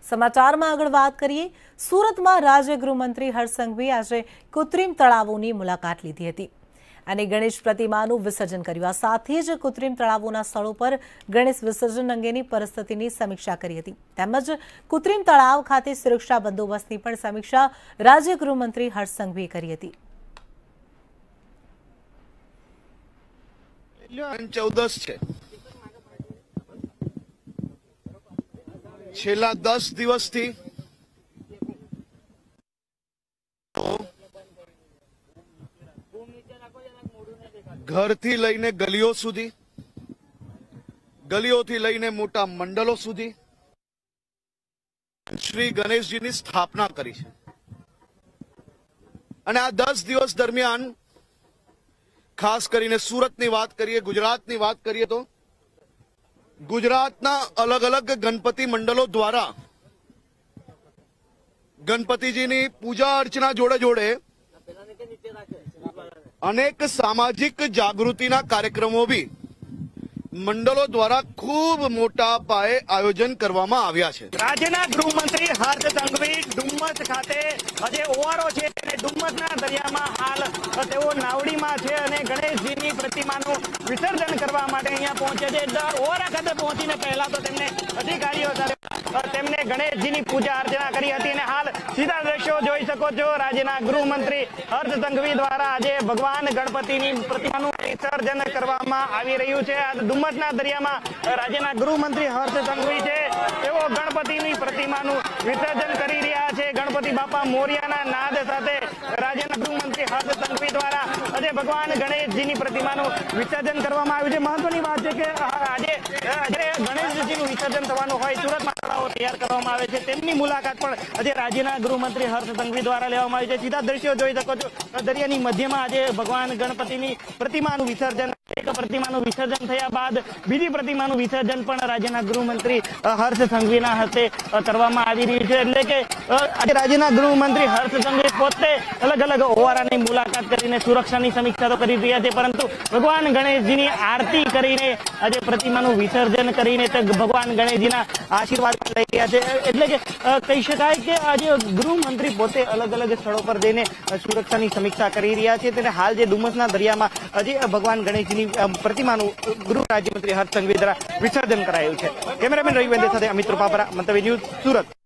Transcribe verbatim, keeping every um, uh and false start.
સમાચારમાં આગળ વાત કરીએ, સુરતમાં રાજ્ય ગૃહમંત્રી હર્ષ સંઘવીએ આજે કૃત્રિમ તળાવોની મુલાકાત લીધી હતી અને ગણેશ પ્રતિમાનું વિસર્જન કર્યું। આ સાથે જ કૃત્રિમ તળાવોના સ્થળો પર ગણેશ વિસર્જન અંગેની પરિસ્થિતિની સમીક્ષા કરી હતી તેમજ કૃત્રિમ તળાવ ખાતે સુરક્ષા બંદોબસ્તની પણ સમીક્ષા રાજ્ય ગૃહમંત્રી હર્ષ સંઘવીએ કરી હતી। છેલ્લા દસ દિવસથી ઘરથી લઈને ગલીઓ સુધી, ગલીઓથી લઈને મોટા મંડળો સુધી શ્રી ગણેશજીની સ્થાપના કરી છે અને આ દસ દિવસ દરમિયાન ખાસ કરીને સુરતની વાત કરીએ, ગુજરાતની વાત કરીએ તો ગુજરાતના અલગ અલગ ગણપતિ મંડળો દ્વારા ગણપતિજીની પૂજા અર્ચના જોડે જોડે અનેક સામાજિક જાગૃતિના કાર્યક્રમો બી મંડળો દ્વારા ખૂબ મોટા પાયે આયોજન કરવામાં આવ્યા છે। રાજ્યના ગૃહમંત્રી હર્ષ સંઘવી ડુમ્મસ ખાતે આજે ઓવારો છે અને ડુમ્મસના દરિયામાં હાલ તેઓ નાવડીમાં છે અને ગણેશજીની પ્રતિમાનું વિસર્જન કરવા માટે અહીંયા પહોંચે છે। ઓવારા ખાતે પહોંચીને પહેલા તો તેમને અધિકારીઓ સાથે તેમને ગણેશજીની પૂજા અર્ચના કરી હતી અને હાલ સીધા દ્રશ્યો જોઈ શકો છો। રાજ્યના ગૃહમંત્રી હર્ષ સંઘવી દ્વારા આજે ભગવાન ગણપતિની પ્રતિમાનું વિસર્જન કરવામાં આવી રહ્યું છે। ડુમ્મસના દરિયામાં રાજ્યના ગૃહમંત્રી હર્ષ સંઘવી છે તેઓ ગણપતિની પ્રતિમાનું વિસર્જન કરી રહ્યા છે। ગણપતિ બાપા મોરિયાના નાદ સાથે રાજ્યના ગૃહમંત્રી હર્ષ સંઘવી દ્વારા આજે ભગવાન ગણેશજીની પ્રતિમાનું વિસર્જન કરવામાં આવ્યું છે। મહત્વની વાત છે કે આજે જ્યારે ગણેશજીનું વિસર્જન થવાનું હોય સુરતમાં તળાવો તૈયાર કરવામાં આવે છે તેમની મુલાકાત પણ આજે રાજ્યના ગૃહમંત્રી હર્ષ સંઘવી દ્વારા લેવામાં આવી છે। સીધા દ્રશ્યો જોઈ શકો છો, દરિયાની મધ્યમાં આજે ભગવાન ગણપતિની પ્રતિમાનું વિસર્જન એક પ્રતિમાનું વિસર્જન થયા બાદ બીજી પ્રતિમાનું વિસર્જન પણ રાજ્યના ગૃહમંત્રી હર્ષ સંઘવીના હસ્તે કરવામાં આવી રહ્યું છે। એટલે કે આજે રાજ્યના ગૃહમંત્રી હર્ષ સંઘવી પોતે અલગ અલગ ઓવારાની મુલાકાત કરીને સુરક્ષાની સમીક્ષા તો કરી રહ્યા છે પરંતુ ભગવાન ગણેશજીની આરતી કરીને આજે પ્રતિમાનું વિસર્જન કરીને તે ભગવાન ગણેશજીના આશીર્વાદ લઈ રહ્યા છે। એટલે કે કહી શકાય કે આજે ગૃહમંત્રી પોતે અલગ અલગ સ્થળો પર જઈને સુરક્ષાની સમીક્ષા કરી રહ્યા છે તેને હાલ જે ડુમ્મસના દરિયામાં આજે ભગવાન ગણેશજીની પ્રતિમાનું ગૃહ રાજ્યમંત્રી હર્ષ સંઘવી દ્વારા વિસર્જન કરાયું છે। કેમેરામેન રવિ વેંદે સાથે અમિત રૂપાપરા, મંતવ્ય ન્યૂઝ, સુરત।